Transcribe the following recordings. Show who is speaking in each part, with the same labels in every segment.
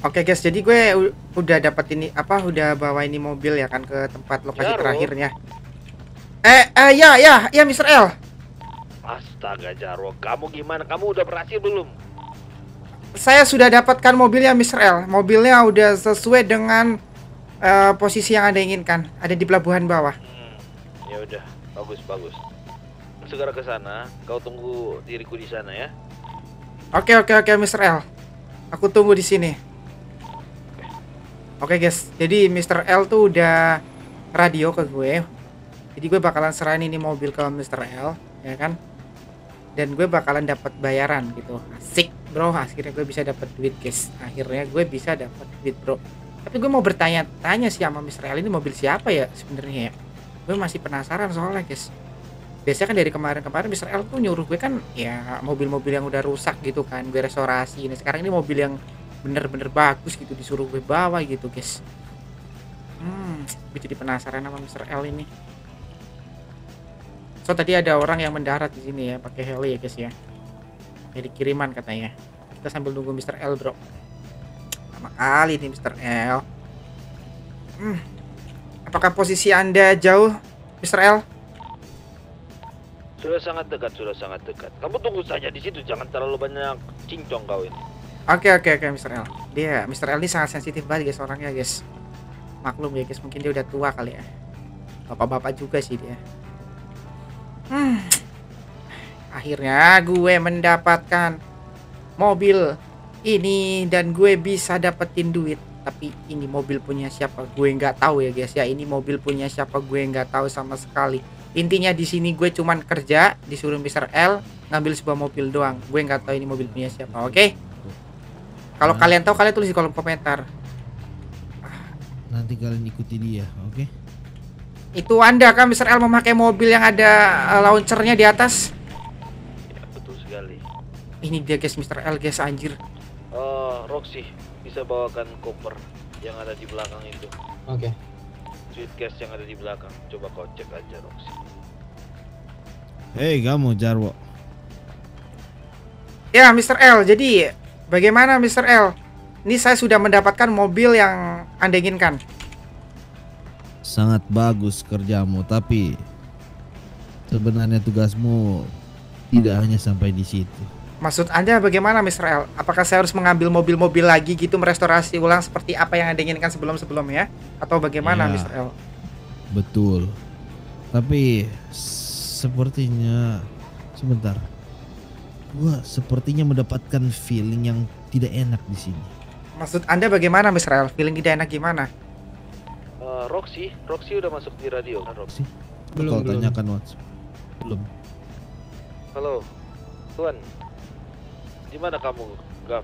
Speaker 1: Oke guys, jadi gue udah dapat ini apa udah bawa ini mobil ya kan ke tempat lokasi
Speaker 2: Jaro.
Speaker 1: terakhirnya. Ya, Mr. L.
Speaker 2: Astaga Jarwo, kamu gimana? Kamu udah berhasil belum?
Speaker 1: Saya sudah dapatkan mobilnya Mr. L. Mobilnya udah sesuai dengan posisi yang Anda inginkan. Ada di pelabuhan bawah.
Speaker 2: Ya udah, bagus. Segera ke sana. Kau tunggu diriku di sana ya.
Speaker 1: Oke, Mr. L. Aku tunggu di sini. Oke guys, jadi Mr. L tuh udah radio ke gue. Jadi gue bakalan serahin ini mobil ke Mr. L, ya kan? Dan gue bakalan dapat bayaran gitu. Asik, bro. Akhirnya gue bisa dapat duit, guys. Akhirnya gue bisa dapat duit, bro. Tapi gue mau bertanya-tanya sih sama Mr. L, ini mobil siapa ya sebenarnya ya? Gue masih penasaran soalnya, guys. Biasanya kan dari kemarin-kemarin Mr. L tuh nyuruh gue kan ya mobil-mobil yang udah rusak gitu kan, gue restorasi. Nah, sekarang ini mobil yang bener-bener bagus gitu disuruh gue bawa gitu, guys. Gue jadi penasaran sama Mr. L ini. So tadi ada orang yang mendarat di sini ya pakai heli ya guys ya. Jadi kiriman katanya. Kita sambil nunggu Mr. L, bro. Lama kali nih Mr. L. Apakah posisi Anda jauh, Mr. L?
Speaker 2: Sudah sangat dekat. Kamu tunggu saja di situ, jangan terlalu banyak cincong kau ini.
Speaker 1: Oke, Mr. L. Mr. L ini sangat sensitif banget guys orangnya, guys. Maklum ya guys, mungkin dia udah tua kali ya. Bapak-bapak juga sih dia. Akhirnya gue mendapatkan mobil ini dan gue bisa dapetin duit. Tapi ini mobil punya siapa? Gue nggak tahu ya guys ya. Ini mobil punya siapa? Gue nggak tahu sama sekali. Intinya di sini gue cuman kerja, disuruh Mr. L ngambil sebuah mobil doang. Gue nggak tahu ini mobil punya siapa. Oke? Kalau kalian tahu, kalian tulis di kolom komentar.
Speaker 3: Nanti kalian ikuti dia, oke?
Speaker 1: Itu Anda kan Mr. L memakai mobil yang ada launchernya di atas?
Speaker 2: Ya, betul sekali.
Speaker 1: Ini dia guys, Mr. L guys, anjir.
Speaker 2: Roxy, bisa bawakan koper yang ada di belakang itu.
Speaker 4: Oke.
Speaker 2: Suitcase yang ada di belakang. Coba kau cek aja, Roxy.
Speaker 3: Hei kamu Jarwo.
Speaker 1: Ya Mr. L, jadi bagaimana Mr. L? Ini saya sudah mendapatkan mobil yang Anda inginkan.
Speaker 3: Sangat bagus kerjamu, tapi sebenarnya tugasmu tidak hanya sampai di situ.
Speaker 1: Maksud Anda bagaimana Mr. L? Apakah saya harus mengambil mobil-mobil lagi gitu, merestorasi ulang seperti apa yang Anda inginkan sebelum-sebelumnya? Atau bagaimana
Speaker 3: Ya,
Speaker 1: Mr. L?
Speaker 3: betul. Tapi sepertinya sebentar. Gua sepertinya mendapatkan feeling yang tidak enak di sini.
Speaker 1: Maksud Anda bagaimana Mr. L? Feeling tidak enak gimana?
Speaker 2: Roxy udah masuk di radio kan, Roxy?
Speaker 3: Kau tanyakan WhatsApp. Belum.
Speaker 2: Halo, Tuan. Di mana kamu, Gav?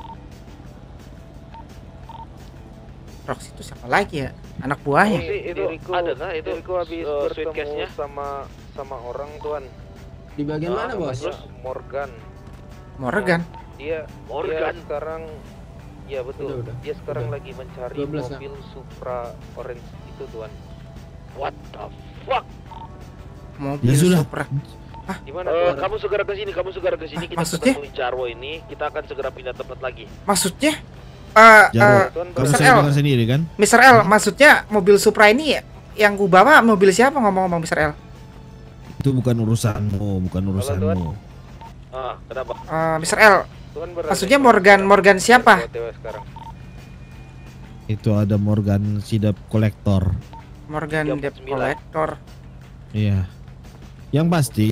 Speaker 1: Roxy itu siapa lagi ya? Anak buahnya?
Speaker 2: Roxy, itu ada kah? Itu
Speaker 4: habis
Speaker 2: suitcase-nya?
Speaker 4: bertemu sama orang tuan. Di bagian mana bos?
Speaker 2: namanya Morgan.
Speaker 1: Morgan?
Speaker 4: Dia sekarang, ya betul.
Speaker 5: Udah.
Speaker 4: Dia sekarang lagi mencari
Speaker 5: 12
Speaker 4: mobil Supra Orange itu tuan.
Speaker 2: What the fuck?
Speaker 1: Mobil
Speaker 3: Ya sudah.
Speaker 1: Supra.
Speaker 4: Di mana tuan?
Speaker 2: Kamu segera ke sini, kita
Speaker 1: maksudnya?
Speaker 2: temui Jarwo ini, kita akan segera pindah tempat lagi.
Speaker 1: Maksudnya?
Speaker 3: Jarwo,
Speaker 4: Tuan,
Speaker 3: kamu
Speaker 1: Mr.
Speaker 3: saya
Speaker 1: L.
Speaker 3: dengar sendiri kan?
Speaker 1: Mr. L, maksudnya mobil Supra ini yang ku bawa mobil siapa ngomong-ngomong Mr. L?
Speaker 3: Itu bukan urusanmu, bukan urusanmu.
Speaker 2: Kenapa?
Speaker 1: Mr. L,
Speaker 4: Tuan berada
Speaker 1: maksudnya
Speaker 4: di
Speaker 1: Morgan siapa?
Speaker 4: OTW sekarang.
Speaker 3: Itu ada Morgan Sidap Kolektor.
Speaker 1: Morgan Debt
Speaker 2: 39.
Speaker 1: Collector.
Speaker 3: Iya. Yang pasti,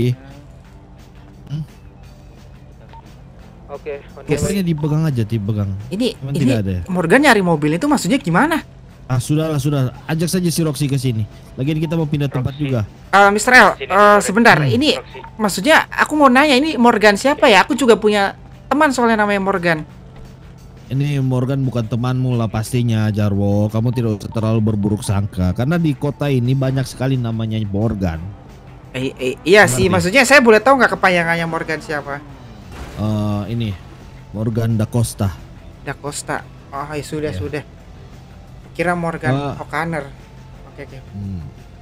Speaker 4: Oke,
Speaker 3: kopernya dipegang aja, dipegang.
Speaker 1: Ini
Speaker 3: Cuman tidak ada ya?
Speaker 1: Morgan nyari mobil itu maksudnya gimana?
Speaker 3: Ah sudahlah, ajak saja si Roxy ke sini. Lagian kita mau pindah tempat
Speaker 2: Roxy.
Speaker 3: juga.
Speaker 1: Mr. L, sebentar.
Speaker 3: Hmm.
Speaker 1: Ini maksudnya aku mau nanya ini Morgan siapa ya? Aku juga punya teman soalnya namanya Morgan.
Speaker 3: Ini Morgan bukan temanmu lah pastinya, Jarwo. Kamu tidak usah terlalu berburuk sangka karena di kota ini banyak sekali namanya Morgan.
Speaker 1: Iya sih,
Speaker 3: Ngerti.
Speaker 1: maksudnya saya boleh tahu nggak kepanjangannya Morgan siapa?
Speaker 3: Ini Morgan Da Costa.
Speaker 1: Da Costa. Oh, ya
Speaker 3: Iya.
Speaker 1: sudah. Kira Morgan
Speaker 3: Ah.
Speaker 1: O'Connor. Oke.
Speaker 3: Hmm.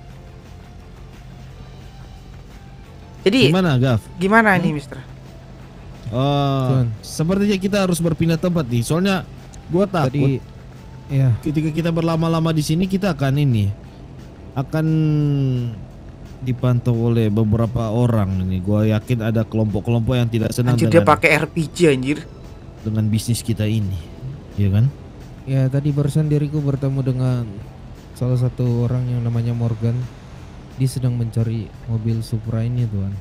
Speaker 1: Jadi
Speaker 3: Gimana, Gav?
Speaker 1: gimana ini, Mister?
Speaker 3: Sepertinya kita harus berpindah tempat nih. Soalnya Gua takut
Speaker 5: Tadi ya,
Speaker 3: ketika kita berlama-lama di sini kita akan dipantau oleh beberapa orang ini. Gua yakin ada kelompok-kelompok yang tidak senang
Speaker 1: Anjir, dia
Speaker 3: dengan
Speaker 1: pakai RPG anjir.
Speaker 3: bisnis kita ini. Iya kan?
Speaker 5: ya tadi barusan diriku bertemu dengan salah satu orang yang namanya Morgan. Dia sedang mencari mobil Supra ini, Tuan.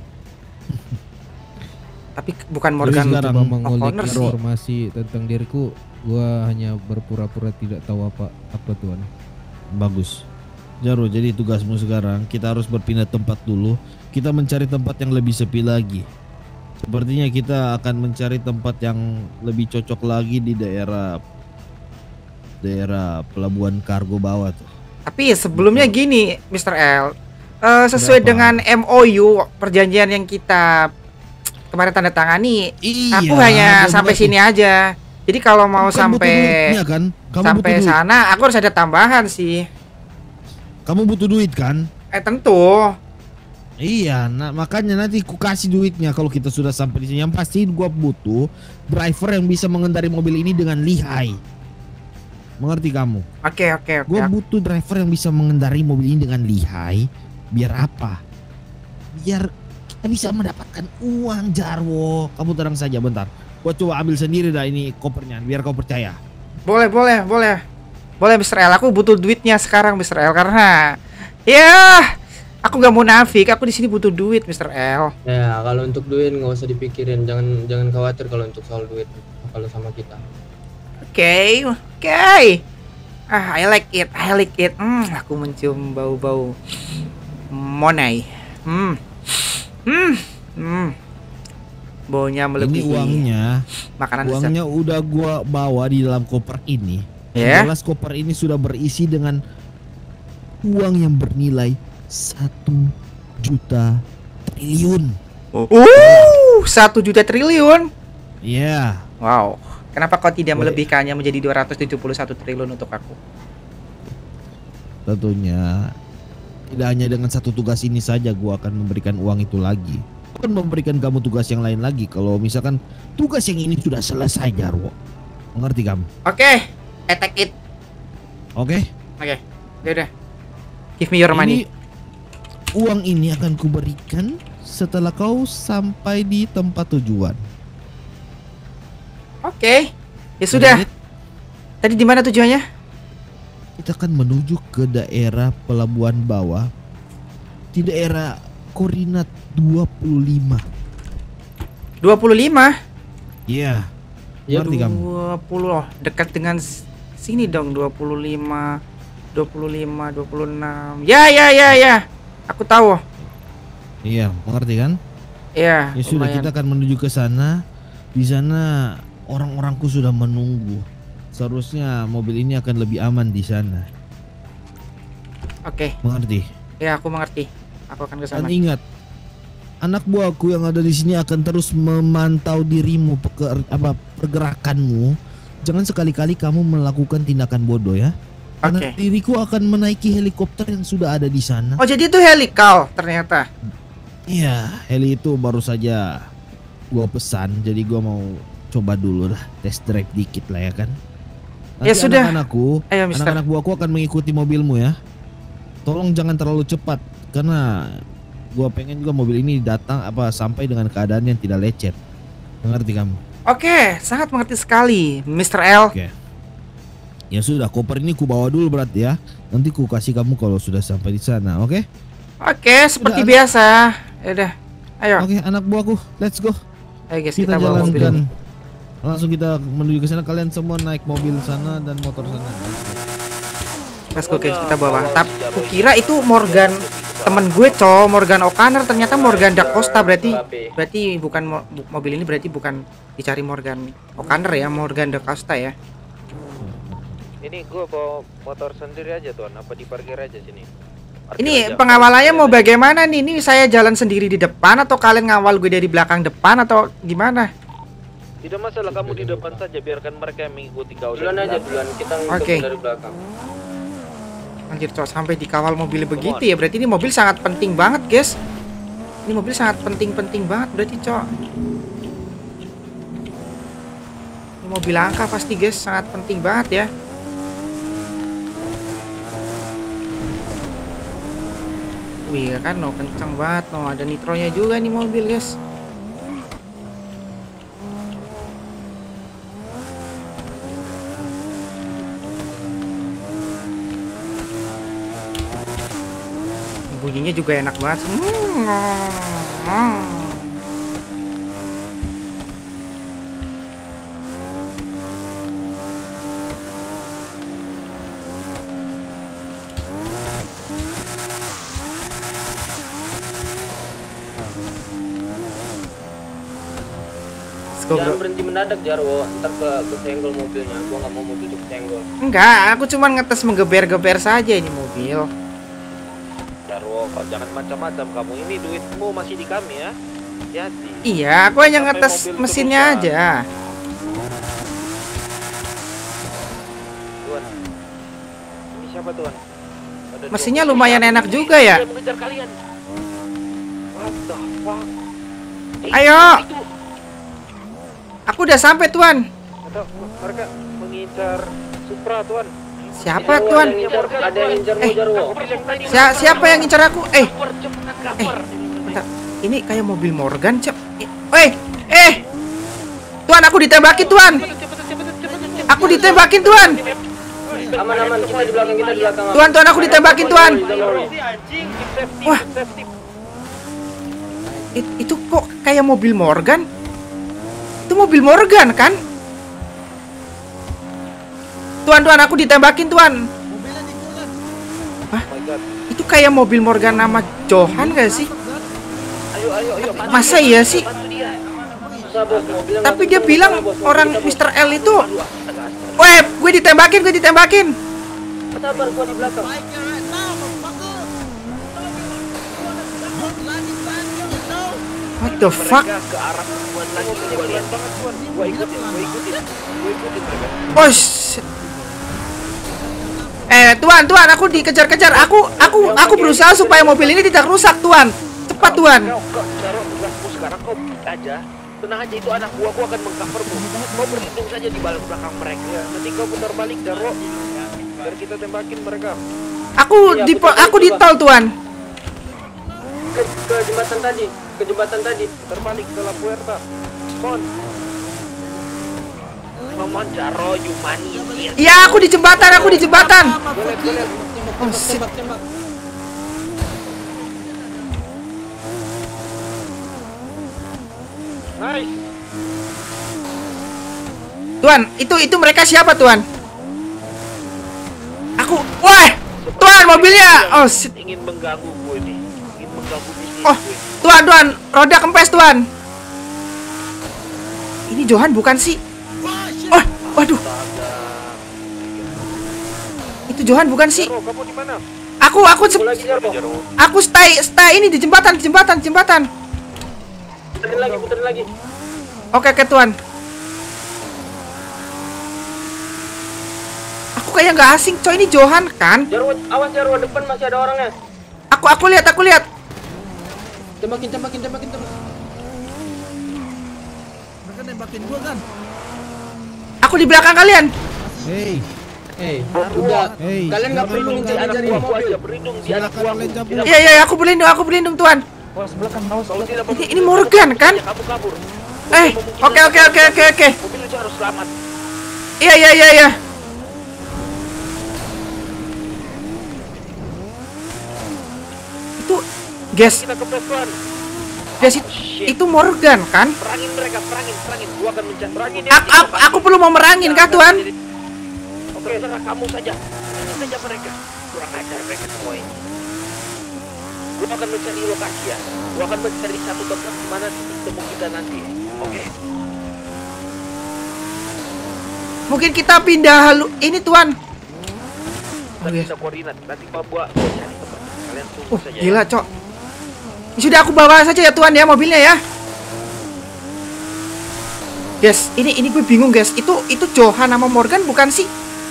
Speaker 1: Tapi bukan Morgan
Speaker 3: sekarang
Speaker 5: Coba mengulik
Speaker 1: O'Connor sih.
Speaker 5: informasi tentang diriku. Gua hanya berpura-pura tidak tahu apa, Tuan.
Speaker 3: Bagus. Jaro, jadi tugasmu sekarang kita harus berpindah tempat dulu. Kita mencari tempat yang lebih sepi lagi. Sepertinya kita akan mencari tempat yang lebih cocok lagi di daerah pelabuhan kargo bawah tuh.
Speaker 1: Tapi sebelumnya gini, Mr. L, sesuai
Speaker 3: Kenapa?
Speaker 1: dengan MOU perjanjian yang kita kemarin tanda tangani,
Speaker 3: Iya,
Speaker 1: aku hanya
Speaker 3: gua
Speaker 1: sampai
Speaker 3: butuh-
Speaker 1: sini aja. Jadi kalau mau
Speaker 3: Bukan butuh
Speaker 1: sampai
Speaker 3: duitnya kan? Kamu butuh duit.
Speaker 1: sana, aku harus ada tambahan sih.
Speaker 3: Kamu butuh duit kan?
Speaker 1: Tentu.
Speaker 3: Iya, nah makanya nanti ku kasih duitnya kalau kita sudah sampai di sini. Yang pasti gua butuh driver yang bisa mengendarai mobil ini dengan lihai. Mengerti kamu?
Speaker 1: Oke.
Speaker 3: Gua butuh driver yang bisa mengendarai mobil ini dengan lihai. Biar apa? Biar kita bisa mendapatkan uang, Jarwo. Kamu tenang saja bentar. Gua coba ambil sendiri dah ini kopernya biar kau percaya.
Speaker 1: Boleh, Mr. L. Aku butuh duitnya sekarang, Mr. L, karena ya aku gak mau nafik. Aku di sini butuh duit, Mr. L.
Speaker 4: Ya, kalau untuk duit nggak usah dipikirin, jangan khawatir kalau untuk soal duit kalau sama kita.
Speaker 1: Oke. I like it. Aku mencium bau-bau Monai. Baunya
Speaker 3: Ini
Speaker 1: melebihi
Speaker 3: uangnya.
Speaker 1: makanan dessert.
Speaker 3: Uangnya udah gua bawa di dalam koper ini.
Speaker 1: Ya.
Speaker 3: Jelas koper ini sudah berisi dengan uang yang bernilai 1 juta triliun.
Speaker 1: 1 juta triliun.
Speaker 3: Iya.
Speaker 1: Wow. Kenapa kau tidak
Speaker 3: Boleh.
Speaker 1: melebihkannya menjadi 271 triliun untuk aku?
Speaker 3: Tentunya tidak hanya dengan satu tugas ini saja gua akan memberikan uang itu lagi. Gua akan memberikan kamu tugas yang lain lagi kalau misalkan tugas yang ini sudah selesai, Jarwo. Mengerti kamu?
Speaker 1: Oke. Attack it.
Speaker 3: Oke?
Speaker 1: Udah. Give me your money.
Speaker 3: Uang ini akan kuberikan setelah kau sampai di tempat tujuan.
Speaker 1: Oke. Ya sudah. Tadi di mana tujuannya?
Speaker 3: Kita akan menuju ke daerah pelabuhan bawah di daerah koordinat 25.
Speaker 1: 25.
Speaker 3: Iya.
Speaker 4: Ya,
Speaker 3: Ngerti kamu?
Speaker 1: 20 dekat dengan sini dong. 25 26. Ya. Aku tahu.
Speaker 3: Iya, mengerti kan?
Speaker 1: Ya,
Speaker 3: Ya sudah,
Speaker 1: lumayan.
Speaker 3: kita akan menuju ke sana. Di sana orang-orangku sudah menunggu. Seharusnya mobil ini akan lebih aman di sana.
Speaker 1: Oke.
Speaker 3: Mengerti?
Speaker 1: Ya, aku mengerti. Aku akan ke sana.
Speaker 3: Dan ingat, anak buahku yang ada di sini akan terus memantau dirimu, pergerakanmu. Jangan sekali-kali kamu melakukan tindakan bodoh ya. Karena
Speaker 1: Oke.
Speaker 3: diriku akan menaiki helikopter yang sudah ada di sana.
Speaker 1: Oh, jadi itu helikal ternyata.
Speaker 3: Iya, heli itu baru saja gua pesan, jadi gua mau coba dulu lah, test drive dikit lah ya kan. Nanti
Speaker 1: Ya sudah. Ayo, Mister.
Speaker 3: anak-anak buahku akan mengikuti mobilmu ya. Tolong jangan terlalu cepat karena gua pengen juga mobil ini datang sampai dengan keadaan yang tidak lecet. Mengerti kamu?
Speaker 1: Oke, sangat mengerti sekali, Mr. L.
Speaker 3: Oke. Ya sudah, koper ini ku bawa dulu berarti ya. Nanti ku kasih kamu kalau sudah sampai di sana, oke?
Speaker 1: Oke, seperti
Speaker 3: Udah,
Speaker 1: biasa. Ya udah. Ayo.
Speaker 3: Oke, anak buahku, let's go.
Speaker 1: Ayo guys,
Speaker 3: Kita
Speaker 1: kita bawa mobil
Speaker 3: jalankan.
Speaker 1: ini.
Speaker 3: Langsung kita menuju ke sana. Kalian semua naik mobil sana dan motor sana.
Speaker 1: Let's go guys, kita bawa. Tapi kukira itu Morgan, temen gue, Morgan O'Connor, ternyata Morgan Da Costa. Berarti bukan mobil ini berarti bukan dicari Morgan O'Connor ya, Morgan Da Costa ya.
Speaker 2: Ini gua bawa motor sendiri aja tuan, apa diparkir aja sini? Parkir
Speaker 1: Ini
Speaker 2: aja.
Speaker 1: pengawalannya mau bagaimana nih? Ini saya jalan sendiri di depan atau kalian ngawal gue dari belakang depan atau gimana?
Speaker 2: Tidak masalah, kamu di depan saja, biarkan mereka yang mengikuti kau.
Speaker 4: Duluan
Speaker 2: dari
Speaker 4: aja,
Speaker 2: belakang.
Speaker 4: duluan kita
Speaker 1: Oke.
Speaker 4: ngikut dari belakang.
Speaker 1: Anjir, sampai dikawal mobil begitu ya. Berarti ini mobil sangat penting banget, guys. Ini mobil sangat penting banget berarti, Ini mobil langka pasti guys, sangat penting banget ya. Wih kan, no kencang banget, no ada nitronya juga nih mobil guys. Bunyinya juga enak banget.
Speaker 4: Jangan berhenti mendadak Jarwo, ntar kesenggol mobilnya. Gua nggak mau mobil itu kesenggol.
Speaker 1: Enggak, aku cuma ngetes menggeber-geber saja ini mobil.
Speaker 2: Jarwo, kau jangan macam-macam kamu. Ini duitmu masih di kami ya. Hati-hati.
Speaker 1: Iya, aku hanya
Speaker 2: Sampai
Speaker 1: ngetes
Speaker 2: mobil itu
Speaker 1: mesinnya
Speaker 2: rusak.
Speaker 1: aja.
Speaker 2: Tuan. Ini siapa tuan? Ada dua
Speaker 1: Mesinnya
Speaker 2: mobil
Speaker 1: lumayan
Speaker 2: kami.
Speaker 1: enak juga ya.
Speaker 2: Dia mengejar kalian. What the fuck?
Speaker 1: Ayo.
Speaker 2: Itu.
Speaker 1: Aku udah sampai tuan.
Speaker 2: Ada mereka mengincar Supra tuan.
Speaker 1: Siapa
Speaker 4: Jarwo,
Speaker 1: tuan?
Speaker 4: Ada yang ngincar Jarwo.
Speaker 1: Siapa yang ngincar aku?
Speaker 2: Cover, cepetan cover.
Speaker 1: Bentar. Ini kayak mobil Morgan, Cep. Tuan, aku ditembakin, Tuan. Aku ditembakin, Tuan.
Speaker 4: Aman, kita di belakang, kita di belakang.
Speaker 1: Tuan, aku ditembakin, Tuan. Wah. Itu kok kayak mobil Morgan? Itu mobil Morgan, kan? Tuan, aku ditembakin, Tuan. Hah?
Speaker 2: Oh my god.
Speaker 1: Itu kayak mobil Morgan nama Johan gak sih?
Speaker 2: Ayo. bantu
Speaker 1: Masa
Speaker 2: dia,
Speaker 1: iya sih?
Speaker 2: bantu dia.
Speaker 4: Susah, bos, mobilnya
Speaker 1: Tapi
Speaker 4: nggak
Speaker 1: dia
Speaker 4: turun,
Speaker 1: bilang
Speaker 4: bos,
Speaker 1: orang
Speaker 4: mobilnya, bos.
Speaker 1: Mr. L itu.
Speaker 2: Astaga.
Speaker 1: Weh, gue ditembakin.
Speaker 4: Sabar, gua di belakang.
Speaker 1: What the fuck?
Speaker 2: Mereka ke arah perempuan lagi tuh, gua lihat banget tuan. Gua ikutin mereka.
Speaker 1: Oh shit. Tuan, aku dikejar-kejar. Aku berusaha supaya mobil ini tidak rusak, Tuan. Cepat, Tuan.
Speaker 2: Kau Jarwo, tugasmu sekarang kau aja. Tenang aja, itu anak gua akan mengcovermu. Kau berlindung saja di belakang mereka. Nanti kau putar balik Jarwo. Biar kita tembakin mereka.
Speaker 1: Aku di tol, Tuan.
Speaker 4: Ke jembatan tadi.
Speaker 2: Terbalik ke La Puerta. Kon. Come on Jarwo, you money.
Speaker 1: Iya, aku di jembatan.
Speaker 2: Gua lihat.
Speaker 1: Oh shit.
Speaker 2: Nice.
Speaker 1: Tuan, itu mereka siapa, Tuan? Wah, Tuan, mobilnya. Oh shit.
Speaker 2: Ingin mengganggu gue nih. Ingin mengganggu bisnis
Speaker 1: Oh,
Speaker 2: gue.
Speaker 1: Tuan, roda kempes, Tuan. Ini Johan bukan sih? Oh, waduh. Itu Johan bukan sih?
Speaker 2: Jarwo, kamu di mana?
Speaker 1: Aku
Speaker 4: Lagi Jarwo.
Speaker 1: aku stay ini di jembatan.
Speaker 4: Puterin lagi.
Speaker 1: Oke, Tuan. Aku kayak nggak asing, coy. Ini Johan kan?
Speaker 4: Jarwo, awas Jarwo, depan masih ada orangnya.
Speaker 1: Aku lihat.
Speaker 4: Tembakin.
Speaker 3: Mereka nembakin gua kan.
Speaker 1: Aku di belakang kalian.
Speaker 3: Hei,
Speaker 4: Udah.
Speaker 3: Hey,
Speaker 4: Kalian nggak perlu
Speaker 2: Di
Speaker 4: ngejar
Speaker 2: anak
Speaker 4: mobil.
Speaker 2: gua aja berlindung di anak
Speaker 3: silakan
Speaker 2: gua.
Speaker 3: kalian cabut.
Speaker 1: Iya, aku berlindung, Tuan.
Speaker 2: Kalau tidak
Speaker 1: Ini Morgan kan?
Speaker 2: kamu kabur.
Speaker 1: Oke.
Speaker 2: Mobil itu harus selamat.
Speaker 1: Iya. Itu guys,
Speaker 2: Kita kepres tuan.
Speaker 1: itu Morgan kan?
Speaker 2: Perangin mereka, perangin. Gua akan mencari. Perangin
Speaker 1: Aku perlu mau merangin kah, Tuan?
Speaker 2: Oke, serah kamu saja. Ini saja mereka. Kurang ajar mereka semua ini. Gua akan mencari lokasi ya. Gua akan mencari satu tempat di mana titik temu kita nanti. Oke.
Speaker 1: Mungkin kita pindah ini, Tuan.
Speaker 2: Kita
Speaker 1: iya.
Speaker 2: bisa koordinat. Nanti gua cari tempat. Kalian tunggu saja. ya.
Speaker 1: Gila, Cok. Sudah aku bawa saja ya, Tuan ya, mobilnya ya. Guys, ini gue bingung, guys. Itu Johan sama Morgan bukan sih?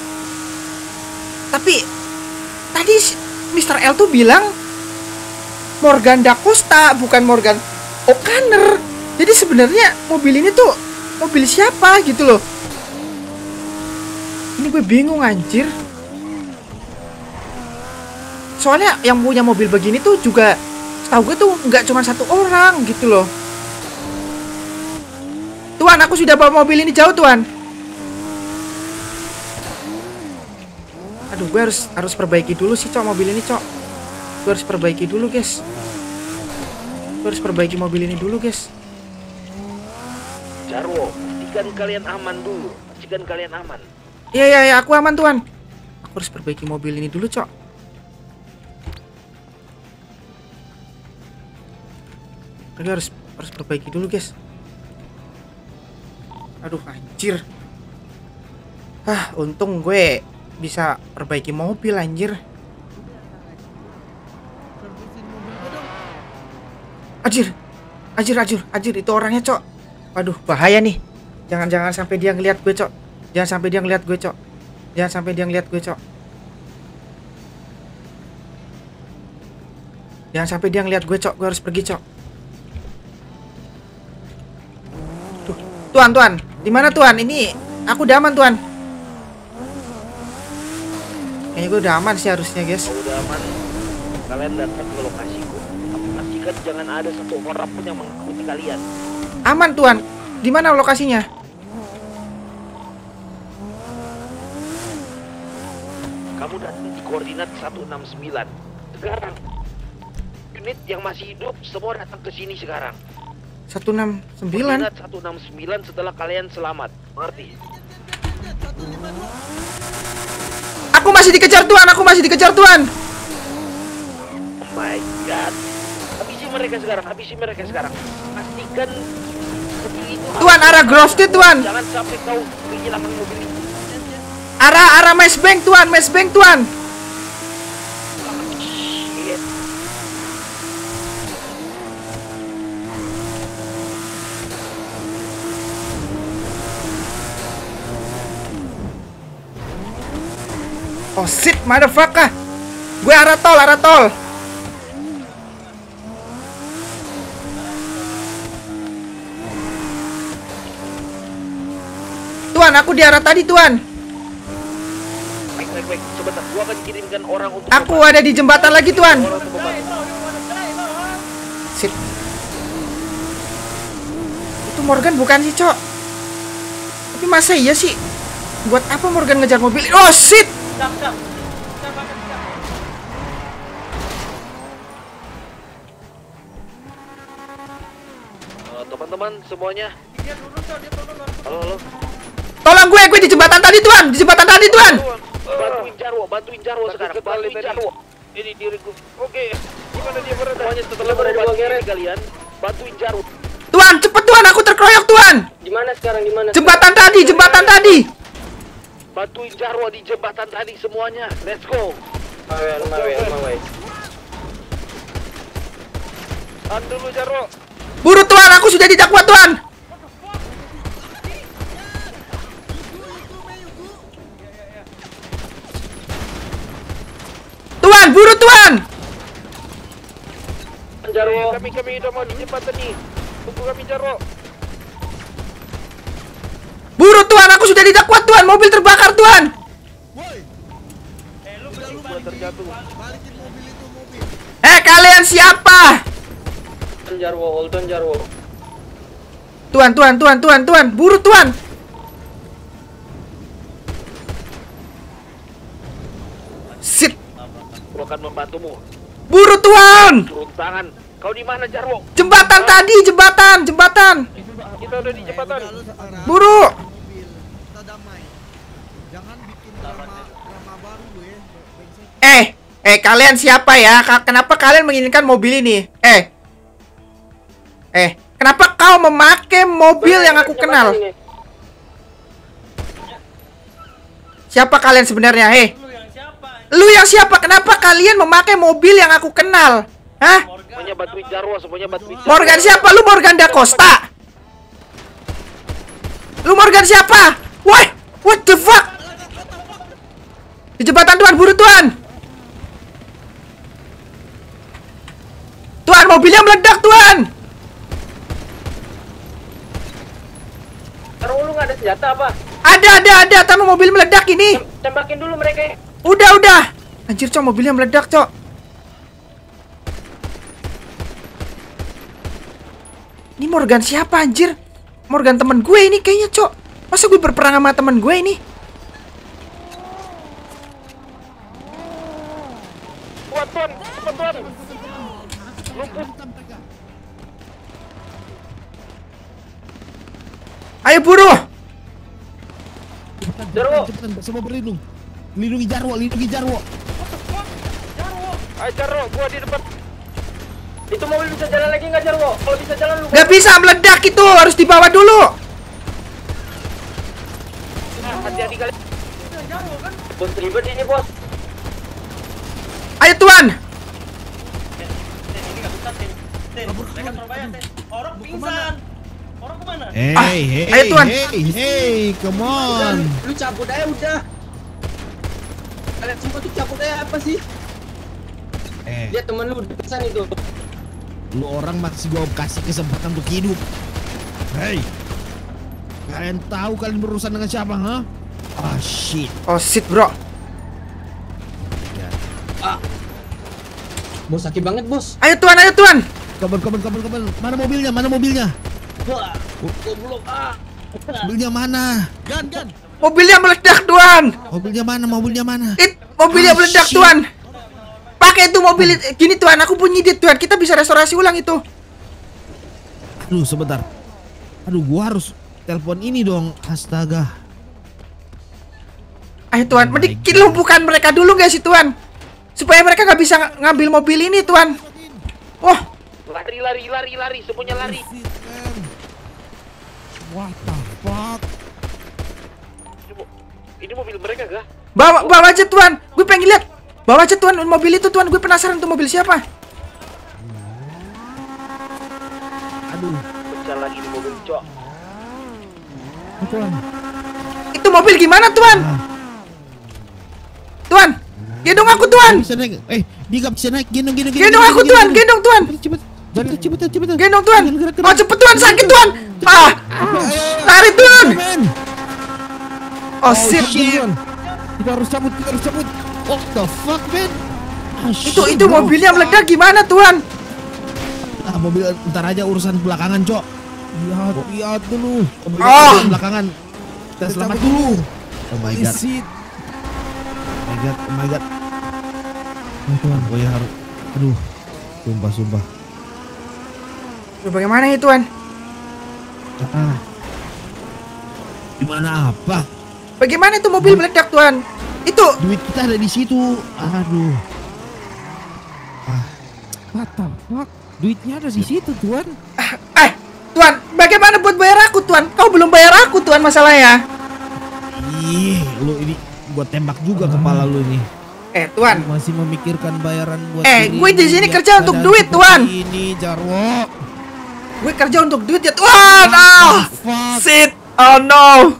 Speaker 1: Tapi tadi Mr. L tuh bilang Morgan Da Costa, bukan Morgan O'Connor. Jadi sebenarnya mobil ini tuh mobil siapa gitu loh. Ini gue bingung anjir. Soalnya yang punya mobil begini tuh juga setahu gue tuh nggak cuma satu orang gitu loh. Tuan, aku sudah bawa mobil ini jauh, Tuan. Aduh, gue harus perbaiki dulu sih, Cok, mobil ini, Cok. Gue harus perbaiki dulu, guys. Gue harus perbaiki mobil ini dulu, guys.
Speaker 2: Jarwo, pastikan kalian aman dulu. Pastikan kalian aman.
Speaker 1: Iya, aku aman, Tuan. Aku harus perbaiki mobil ini dulu, Cok. Gue harus perbaiki dulu, guys. Aduh, anjir. Untung gue bisa perbaiki mobil, anjir. Anjir, itu orangnya, Cok. Waduh, bahaya nih. Jangan sampai dia ngeliat gue, Cok. Jangan sampai dia ngeliat gue, Cok. Jangan sampai dia ngeliat gue, Cok. Jangan sampai dia ngeliat gue, Cok. Gue harus pergi, Cok. Tuan, di mana, Tuan? Ini aku udah aman, Tuan. Kayaknya gue udah aman sih harusnya, guys.
Speaker 2: Kalau udah aman, kalian datang ke lokasiku. Pastikan jangan ada satu orang pun yang mengikuti kalian.
Speaker 1: Aman, Tuan. Di mana lokasinya?
Speaker 2: Kamu datang di koordinat 169. Sekarang, unit yang masih hidup semua datang ke sini sekarang.
Speaker 1: 169.
Speaker 2: Koordinat 169 setelah kalian selamat. Mengerti?
Speaker 1: Aku masih dikejar, Tuan.
Speaker 2: Oh my god. Habisi mereka sekarang. Pastikan mobil itu
Speaker 1: Tuan, arah Grove Street, Tuan.
Speaker 2: Jangan sampai kau kehilangan mobil itu.
Speaker 1: Arah Mass Bank, Tuan.
Speaker 2: Shit.
Speaker 1: Oh shit, motherfucker. Gue arah tol. Tuan, aku di arah tadi, Tuan.
Speaker 2: Baik. Sebentar, gua akan kirimkan orang untuk
Speaker 1: Aku ada di jembatan lagi, Tuan.
Speaker 2: orang untuk membantu.
Speaker 1: Shit. Itu Morgan bukan sih, Cok? Tapi masa iya sih? Buat apa Morgan ngejar mobil? Oh shit.
Speaker 2: Teman-teman semuanya. Halo.
Speaker 1: Tolong gue di jembatan tadi, Tuan.
Speaker 2: Bantuin Jarwo sekarang. Bantuin Jarwo. Ini diriku. Oke. Gimana dia berada? Semuanya setelah berada kalian. Bantuin Jarwo.
Speaker 1: Tuan, cepet, Tuan. Aku terkeroyok, Tuan.
Speaker 4: Di mana sekarang? Di mana?
Speaker 1: Jembatan tadi.
Speaker 2: Bantuin Jarwo di jembatan tadi semuanya. Let's go.
Speaker 4: Mawai.
Speaker 2: Tahan dulu Jarwo.
Speaker 1: Buru, Tuan. Aku sudah didakwa, Tuan. Tuan, buru, Tuan.
Speaker 4: Jarwo.
Speaker 2: Kami udah mau di jembatan nih. Tunggu kami Jarwo.
Speaker 1: Buru, Tuan. Aku sudah didakwa, Tuan. Mobil terbakar, Tuan.
Speaker 2: Gua terjatuh.
Speaker 1: Kalian siapa?
Speaker 4: Holton Jarwo.
Speaker 1: Tuan. Buru, Tuan. Shit.
Speaker 2: Gua akan membantumu.
Speaker 1: Buru, Tuan.
Speaker 2: Turun tangan. Kau di mana Jarwo?
Speaker 1: Jembatan tadi, jembatan.
Speaker 2: Kita udah di jembatan.
Speaker 1: Buru. Kalian siapa ya? Kenapa kalian menginginkan mobil ini? Kenapa kau memakai mobil yang aku kenal? Siapa kalian sebenarnya? Lu yang siapa? Kenapa kalian memakai mobil yang aku kenal? Hah?
Speaker 2: Semuanya bantuin Jarwo,
Speaker 1: Morgan siapa? Lu Morgan Da Costa? Lu Morgan siapa? Woi, what the fuck? Di jembatan, Tuan. Buru, Tuan. Tuan, mobilnya meledak, Tuan.
Speaker 4: Jarwo, lu nggak ada senjata apa?
Speaker 1: Ada, tapi mobil meledak ini.
Speaker 2: Tembakin dulu mereka.
Speaker 1: Udah. Anjir, Cok, mobilnya meledak, Cok. Ini Morgan siapa, anjir? Morgan temen gue ini kayaknya, Cok. Masa gue berperang sama temen gue ini?
Speaker 2: Kuat, Tuan. Cepat, Tuan. Lumpuh.
Speaker 1: Ayo buru.
Speaker 2: Jarwo.
Speaker 3: Cepetan, semua berlindung. Lindungi Jarwo.
Speaker 2: Ayo, Jarwo, gua di depan. Itu mobil bisa jalan lagi nggak, Jarwo? Kalau bisa jalan lu.
Speaker 1: Gak bisa, meledak itu. Harus dibawa dulu.
Speaker 2: Hati-hati kali. Bos ribet ini, Bos.
Speaker 1: Ayo, Tuan.
Speaker 6: Orang pingsan. Orang kemana?
Speaker 1: Ayo, Tuan.
Speaker 3: Hey, come on.
Speaker 4: Lu cabut aja udah. Kalian semua tuh cabut aja apa sih? Lihat temen lu di pesan itu.
Speaker 3: Lu orang masih gua kasih kesempatan untuk hidup. Hey, kalian tahu kalian berurusan dengan siapa, ha? Ah, shit.
Speaker 1: Oh shit, bro.
Speaker 4: Bos sakit banget, Bos.
Speaker 1: Ayo, Tuan.
Speaker 3: Kabar. Mana mobilnya?
Speaker 6: Wah, goblok.
Speaker 3: Mobilnya mana? Gan.
Speaker 1: Mobilnya meledak, Tuan.
Speaker 3: Mobilnya mana?
Speaker 1: Mobilnya meledak,
Speaker 3: shit.
Speaker 1: Tuan. Pakai itu mobil gini, Tuan. Aku punya ide, Tuan. Kita bisa restorasi ulang itu.
Speaker 3: Aduh, sebentar. Aduh, gua harus telepon ini dong. Astaga.
Speaker 1: Ayo, Tuan.
Speaker 3: Oh my
Speaker 1: Mending
Speaker 3: God.
Speaker 1: kita lumpuhkan mereka dulu gak sih, Tuan? Supaya mereka gak bisa ngambil mobil ini, Tuan. Oh,
Speaker 2: Lari, semuanya lari.
Speaker 3: What the fuck?
Speaker 2: Ini mobil mereka gak?
Speaker 1: bawa aja, Tuan. Gue pengen lihat. Bawa aja, Tuan, mobil itu, Tuan. Gue penasaran tuh mobil siapa.
Speaker 3: Aduh.
Speaker 2: Pecah lagi di mobil, Cok.
Speaker 5: Tuan.
Speaker 1: Itu mobil gimana, Tuan? Tuan, gendong aku, Tuan.
Speaker 3: Bisa naik. Dia gak bisa naik. Gendong.
Speaker 1: Gendong aku, Tuan. Gendong, Tuan.
Speaker 5: Cepetan.
Speaker 1: Gendong, Tuan. Oh, cepet, Tuan. Sakit, Tuan. Lari, Tuan. Oh, shit.
Speaker 5: Tuan. Kita harus cabut.
Speaker 3: What the fuck, man?
Speaker 1: Itu mobilnya meledak gimana, Tuan?
Speaker 3: Mobil ntar aja urusan belakangan, Cok.
Speaker 5: Lihat dulu.
Speaker 3: Mobil
Speaker 1: Oh.
Speaker 3: urusan belakangan. Kita selamat dulu. Oh my god.
Speaker 5: Isit.
Speaker 3: Oh my god. Tuan, gue harus. Aduh. Sumpah.
Speaker 1: Bagaimana ya, Tuan?
Speaker 3: Gimana apa?
Speaker 1: Bagaimana itu mobil meledak, Tuan? Itu
Speaker 3: Duit kita ada di situ. Aduh.
Speaker 5: What the fuck? Duitnya ada di situ, Tuan.
Speaker 1: Tuan, bagaimana buat bayar aku, Tuan? Kau belum bayar aku, Tuan, masalahnya.
Speaker 3: Ih, lu ini gua tembak juga kepala lu ini.
Speaker 1: Tuan.
Speaker 5: Masih memikirkan bayaran buat
Speaker 1: gue di sini kerja untuk duit, Tuan.
Speaker 5: Ini Jarwo.
Speaker 1: Gue kerja untuk duit ya, Tuan. Oh, shit. Oh no.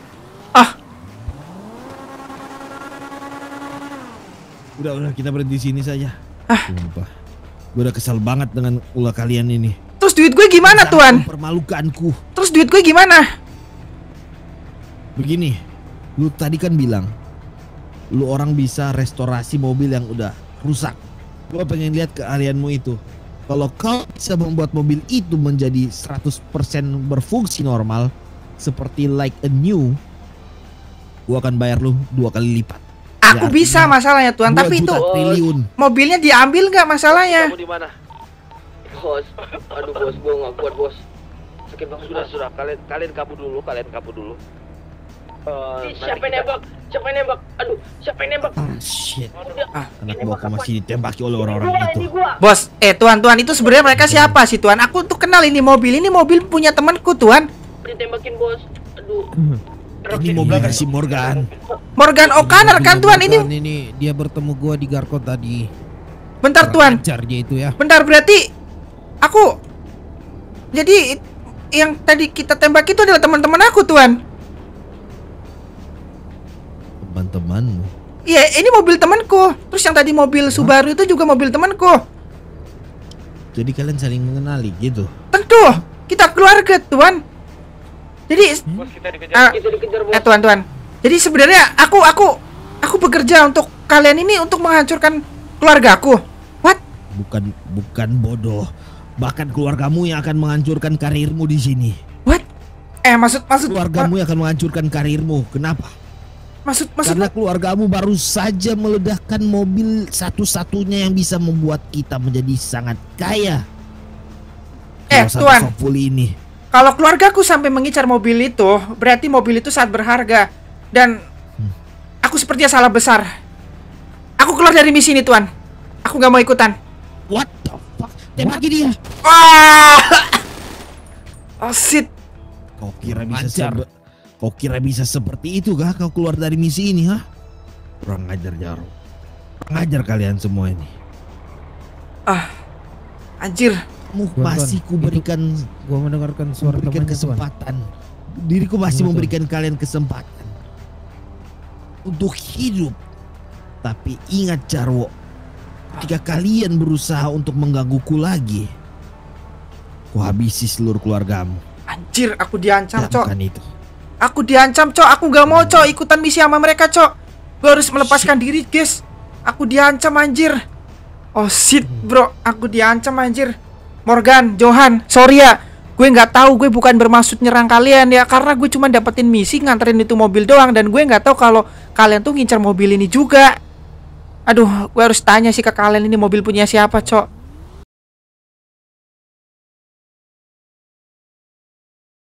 Speaker 3: Udah kita berhenti di sini saja. Sumpah. Gue udah kesal banget dengan ulah kalian ini.
Speaker 1: Terus duit gue gimana, Tuan?
Speaker 3: Permalukanku.
Speaker 1: Terus duit gue gimana?
Speaker 3: Begini, lu tadi kan bilang lu orang bisa restorasi mobil yang udah rusak. Gua pengen lihat keahlianmu itu. Kalau kau bisa membuat mobil itu menjadi 100% berfungsi normal seperti like a new, gua akan bayar lu 2 kali lipat.
Speaker 1: Aku bisa masalahnya, Tuan,
Speaker 3: 2
Speaker 1: tapi itu
Speaker 3: juta triliun.
Speaker 1: mobilnya diambil nggak masalahnya?
Speaker 2: Kamu di mana?
Speaker 4: Bos, aduh bos, gua nggak kuat, Bos. Sakit banget.
Speaker 2: Sudah. Kalian kabur dulu.
Speaker 4: Siapa yang nembak? Aduh, siapa yang nembak?
Speaker 3: Shit. Anak gua masih ditembaki oleh orang-orang itu.
Speaker 1: Bos, Tuan, itu sebenarnya mereka siapa sih, Tuan? Aku tuh kenal ini mobil. Ini mobil punya temanku, Tuan.
Speaker 4: Ditembakin, Bos. Aduh.
Speaker 3: Ini mobilnya si Morgan.
Speaker 1: Morgan O'Connor kan, Tuan? Ini
Speaker 5: dia bertemu gua di Garkot tadi.
Speaker 1: bentar, Tuan.
Speaker 5: Ajar dia itu ya.
Speaker 1: Bentar, berarti aku jadi yang tadi kita tembak itu adalah teman-teman aku, Tuan.
Speaker 3: Teman-temanmu.
Speaker 1: Iya, ini mobil temanku. Terus yang tadi mobil Subaru itu juga mobil temanku.
Speaker 3: Jadi kalian saling mengenali gitu.
Speaker 1: Tentu, kita keluarga, Tuan. Jadi
Speaker 2: Bos, kita dikejar bos.
Speaker 1: tuan. Jadi sebenarnya aku bekerja untuk kalian ini untuk menghancurkan keluargaku. What?
Speaker 3: Bukan bodoh. Bahkan keluargamu yang akan menghancurkan karirmu di sini.
Speaker 1: What? Maksud
Speaker 3: Keluargamu yang akan menghancurkan karirmu. Kenapa?
Speaker 1: maksud
Speaker 3: Karena keluargamu baru saja meledakkan mobil satu-satunya yang bisa membuat kita menjadi sangat kaya. Kalau satu
Speaker 1: Tuan.
Speaker 3: sopul ini.
Speaker 1: Kalau keluargaku sampai mengincar mobil itu, berarti mobil itu sangat berharga. Dan aku sepertinya salah besar. Aku keluar dari misi ini, Tuan. Aku gak mau ikutan.
Speaker 3: What the fuck? Tembaki dia.
Speaker 1: Oh shit.
Speaker 3: Kau kira bisa seperti itu kah kau keluar dari misi ini, ha? Kurang ajar, Jaro. Kurang ajar kalian semua ini.
Speaker 1: Anjir.
Speaker 3: Kamu
Speaker 5: Tuan,
Speaker 3: masih kuberikan
Speaker 5: Gua mendengarkan suara
Speaker 3: memberikan
Speaker 5: temannya, Tuan.
Speaker 3: kesempatan. Diriku masih
Speaker 5: Tuan.
Speaker 3: memberikan kalian kesempatan untuk hidup. Tapi ingat, Jarwo, ketika kalian berusaha untuk menggangguku lagi, ku habisi seluruh keluargamu.
Speaker 1: Anjir, aku diancam, Cok.
Speaker 3: Lakukan itu.
Speaker 1: Aku diancam, Cok. Aku gak mau, Cok, ikutan misi sama mereka, Cok. Gue harus melepaskan diri, guys. Aku diancam, anjir. Oh shit, bro. Aku diancam, anjir. Morgan, Johan, sorry ya. Gue nggak tahu, gue bukan bermaksud nyerang kalian ya, karena gue cuma dapetin misi nganterin itu mobil doang, dan gue nggak tahu kalau kalian tuh ngincar mobil ini juga. Aduh, gue harus tanya sih ke kalian, ini mobil punya siapa, Cok.